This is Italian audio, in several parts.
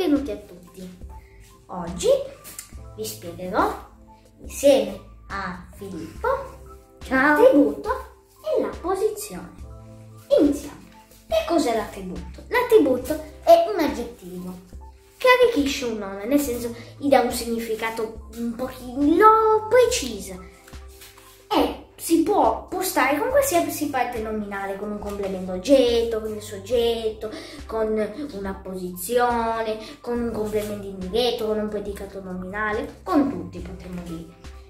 benvenuti a tutti. Oggi vi spiegherò insieme a Filippo l'attributo e la posizione. Iniziamo. Che cos'è l'attributo? L'attributo è un aggettivo che arricchisce un nome, nel senso gli dà un significato un pochino preciso e si può postare con qualsiasi parte nominale, con un complemento oggetto, con il soggetto, con una posizione, con un complemento indiretto, con un predicato nominale, con tutti potremmo dire,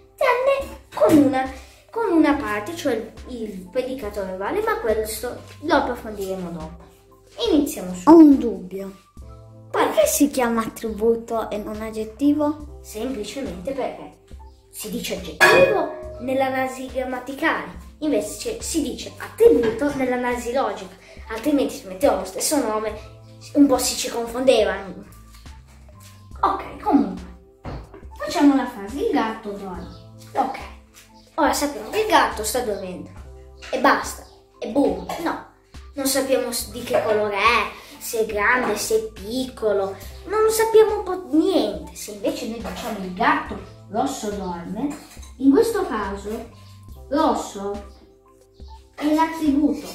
tranne con una parte, cioè il predicato verbale, ma questo lo approfondiremo dopo. Iniziamo subito. Ho un dubbio. Perché si chiama attributo e non aggettivo? Semplicemente perché si dice aggettivo nell'analisi grammaticale, invece si dice attributo nell'analisi logica, altrimenti se mettevo lo stesso nome un po' si ci confondevano. Ok, comunque, facciamo la frase: il gatto dorme. Ok, ora sappiamo che il gatto sta dormendo e basta, è buio. No, non sappiamo di che colore è, se è grande, se è piccolo, non sappiamo un po' niente. Se invece noi diciamo il gatto rosso dorme, in questo caso rosso è l'attributo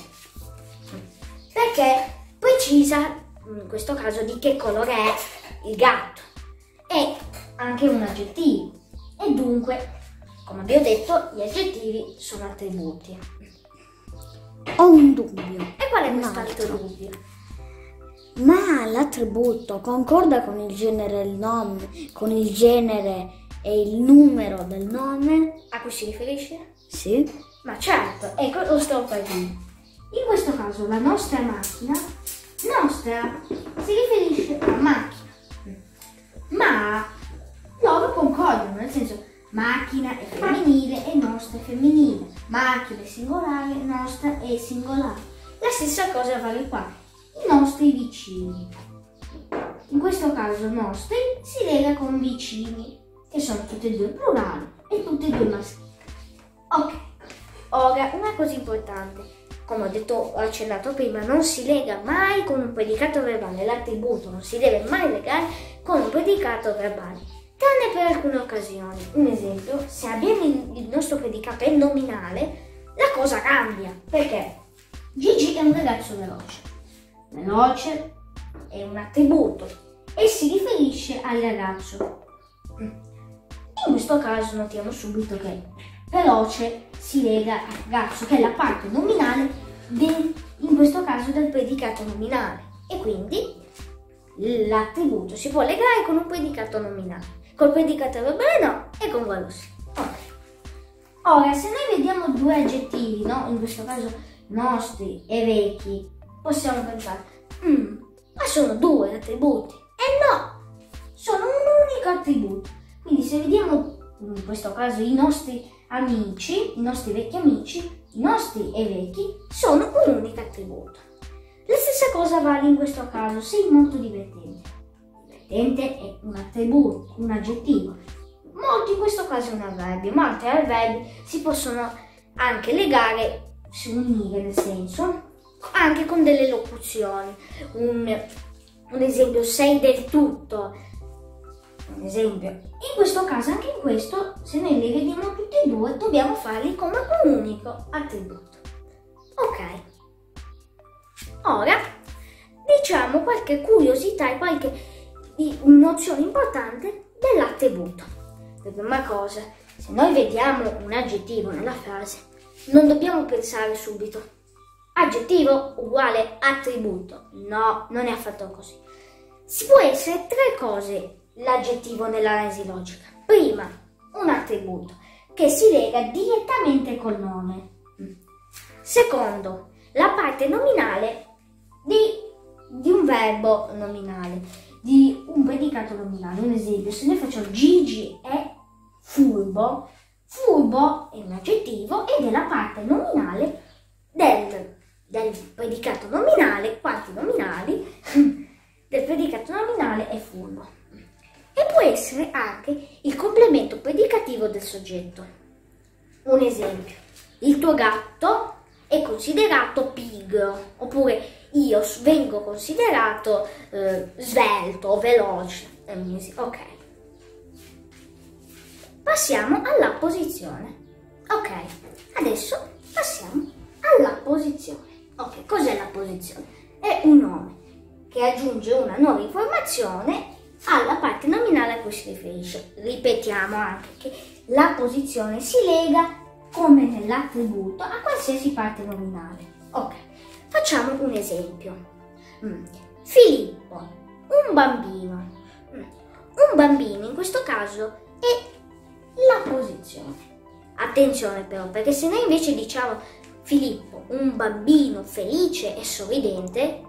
perché precisa in questo caso di che colore è il gatto, è anche un aggettivo e dunque, come abbiamo detto, gli aggettivi sono attributi. Ho un dubbio. E qual è quest'altro dubbio? Ma l'attributo concorda con il genere e il nome, con il genere e il numero del nome? A cui si riferisce? Sì. Ma certo, ecco, lo sto per dire. In questo caso la nostra macchina, nostra, si riferisce a macchina. Ma loro concordano, nel senso macchina è femminile e nostra è femminile. Macchina è singolare, nostra è singolare. La stessa cosa vale qua. I nostri vicini. In questo caso nostri si lega con vicini, che sono tutti e due plurali e tutti e due maschili. Ok, ora una cosa importante, come ho accennato prima, non si lega mai con un predicato verbale, l'attributo non si deve mai legare con un predicato verbale, tranne per alcune occasioni. Un esempio, se abbiamo il nostro predicato è nominale, la cosa cambia, perché Gigi è un ragazzo veloce. Veloce è un attributo e si riferisce al ragazzo. In questo caso notiamo subito che veloce si lega al ragazzo, che è la parte nominale in questo caso del predicato nominale, e quindi l'attributo si può legare con un predicato nominale, col predicato verbale no, e con quello sì. Okay. Ora, se noi vediamo due aggettivi, no? In questo caso nostri e vecchi, possiamo pensare, ma sono due attributi. E no, sono un unico attributo. Quindi se vediamo in questo caso i nostri amici, i nostri vecchi amici, i nostri e vecchi, sono un unico attributo. La stessa cosa vale in questo caso, sei molto divertente. Divertente è un attributo, un aggettivo. Molto in questo caso è un avverbio, ma altri avverbi si possono anche legare, si unire nel senso, anche con delle locuzioni. Un esempio, sei del tutto. Un esempio. In questo caso, anche in questo, se noi li vediamo tutti e due, dobbiamo farli come un unico attributo. Ok. Ora, diciamo qualche curiosità e qualche nozione importante dell'attributo. Per prima cosa, se noi vediamo un aggettivo nella frase, non dobbiamo pensare subito aggettivo uguale attributo. No, non è affatto così. Si può essere tre cose l'aggettivo nell'analisi logica. Prima, un attributo che si lega direttamente col nome. Secondo, la parte nominale di un verbo nominale, di un predicato nominale. Un esempio, se noi facciamo Gigi è furbo, furbo è un aggettivo ed è la parte nominale del predicato nominale, quanti nominali del predicato nominale è furbo. E può essere anche il complemento predicativo del soggetto. Un esempio, il tuo gatto è considerato pigro, oppure io vengo considerato svelto, veloce. Ok. Passiamo alla posizione. Ok, adesso passiamo alla posizione. Ok, cos'è la posizione? È un nome che aggiunge una nuova informazione alla parte nominale a cui si riferisce. Ripetiamo anche che la posizione si lega, come nell'attributo, a qualsiasi parte nominale. Ok, facciamo un esempio. Filippo, un bambino. Un bambino in questo caso è la posizione. Attenzione però, perché se noi invece diciamo Filippo, un bambino felice e sorridente,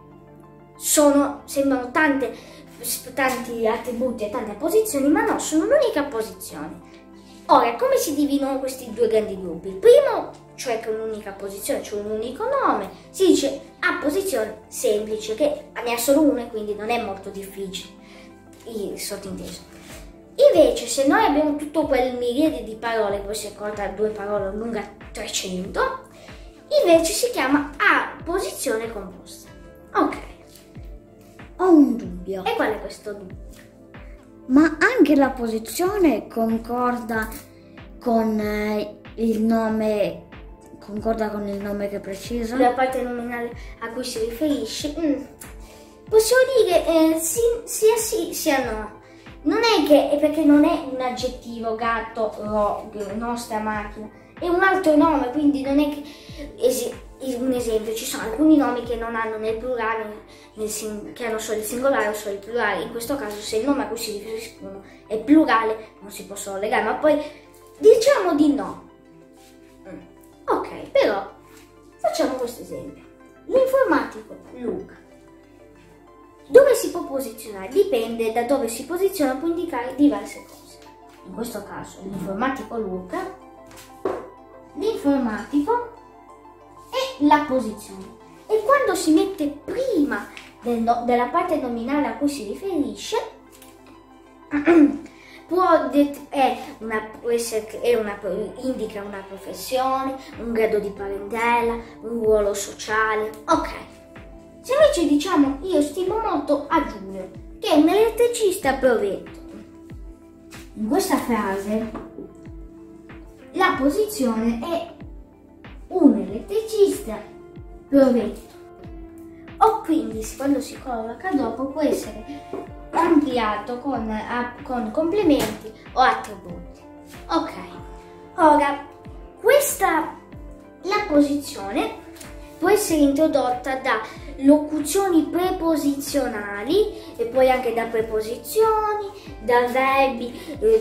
sembrano tanti attributi e tante posizioni, ma no, sono un'unica posizione. Ora, come si dividono questi due grandi gruppi? Il primo, cioè che un'unica posizione, cioè un unico nome, si dice a posizione semplice, che ne ha solo una e quindi non è molto difficile, sottinteso. Invece, se noi abbiamo tutto quel miriade di parole, poi si è corta due parole lunga 300, invece si chiama a posizione composta. Ok. Ho un dubbio. E qual è questo dubbio? Ma anche la posizione concorda con il nome che precisa? La parte nominale a cui si riferisce? Possiamo dire sia sì sia no. Non è che, perché non è un aggettivo, gatto, nostra macchina, è un altro nome, quindi non è che, un esempio, ci sono alcuni nomi che non hanno né il plurale, che hanno solo il singolare o solo il plurale. In questo caso, se il nome a cui si riferiscono è plurale, non si possono legare, ma poi diciamo di no. Ok, però facciamo questo esempio. L'informatico Luca. Dove si può posizionare? Dipende da dove si posiziona, può indicare diverse cose. In questo caso l'informatico Luca, l'informatico è la posizione. E quando si mette prima della parte nominale a cui si riferisce, indica una professione, un grado di parentela, un ruolo sociale. Ok. Se invece diciamo io stimo molto a Giulio, che è un elettricista provetto, in questa frase la posizione è un elettricista provetto. O quindi quando si colloca dopo può essere ampliato con complementi o attributi. Ok, ora la posizione può essere introdotta da locuzioni preposizionali e poi anche da preposizioni, da verbi,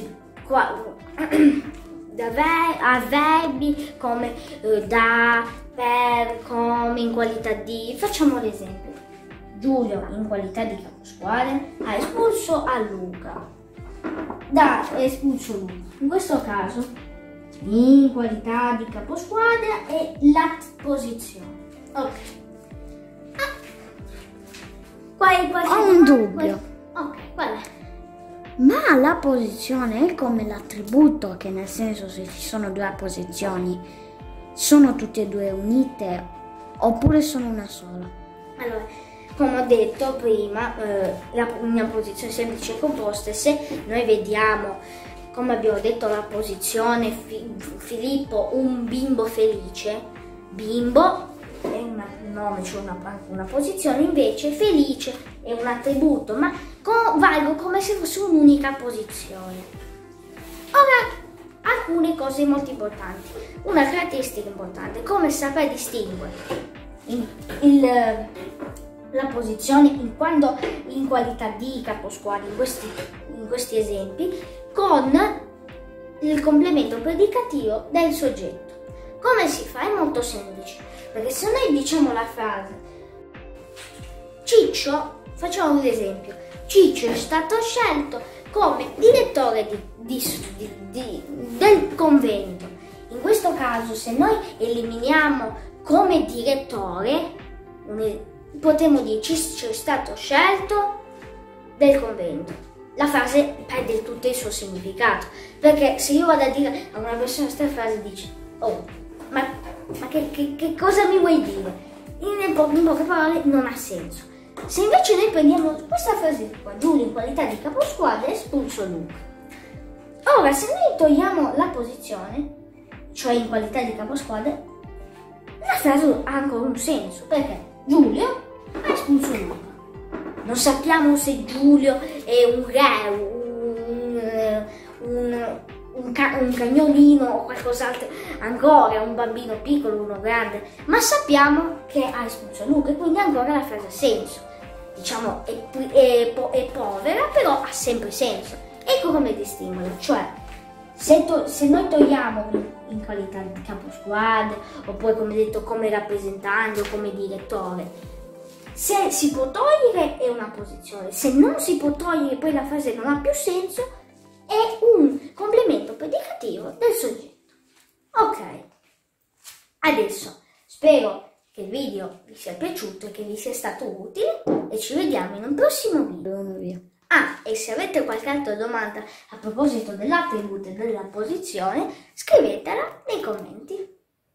avverbi come da, per, come, in qualità di. Facciamo l'esempio. Giulio in qualità di caposquadra ha espulso a Luca. Ha espulso Luca. In questo caso in qualità di caposquadra è la posizione. Ok. Ho un dubbio. Ok, qual è? Ma la posizione è come l'attributo, che nel senso se ci sono due posizioni sono tutte e due unite oppure sono una sola? Allora, come ho detto prima, una posizione semplice e composta, se noi vediamo, come abbiamo detto, la posizione Filippo, un bimbo felice, bimbo è un nome, cioè una posizione, invece felice è un attributo, ma valgo come se fosse un'unica posizione. Ora, alcune cose molto importanti. Una caratteristica importante, come saper distinguere la posizione in qualità di caposquadra, in questi esempi, con il complemento predicativo del soggetto. Come si fa? È molto semplice, perché se noi diciamo la frase Ciccio, facciamo un esempio, Ciccio è stato scelto come direttore del convento. In questo caso, se noi eliminiamo come direttore, potremmo dire Ciccio è stato scelto del convento. La frase perde tutto il suo significato, perché se io vado a dire a una persona questa frase, dice oh, ma che cosa mi vuoi dire? in poche parole non ha senso. Se invece noi prendiamo questa frase qua, Giulio in qualità di caposquadra ha espulso Luca. Ora, se noi togliamo la posizione, cioè in qualità di caposquadra, la frase ha ancora un senso, perché Giulio ha espulso Luca. Non sappiamo se Giulio è un re, un cagnolino o qualcos'altro ancora, un bambino piccolo, uno grande, ma sappiamo che ha espulso Luca e quindi ancora la frase ha senso. Diciamo è povera, però ha sempre senso. Ecco come distinguere, cioè se noi togliamo in qualità di caposquadra, oppure come detto come rappresentante o come direttore, se si può togliere è una posizione, se non si può togliere poi la frase non ha più senso, è un complemento predicativo del soggetto. Ok, adesso spero che il video vi sia piaciuto e che vi sia stato utile e ci vediamo in un prossimo video. Ah, e se avete qualche altra domanda a proposito dell'attributo e della posizione, scrivetela nei commenti.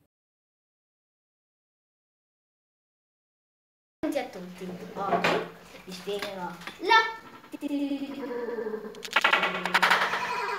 Ciao a tutti, oggi vi spiegherò la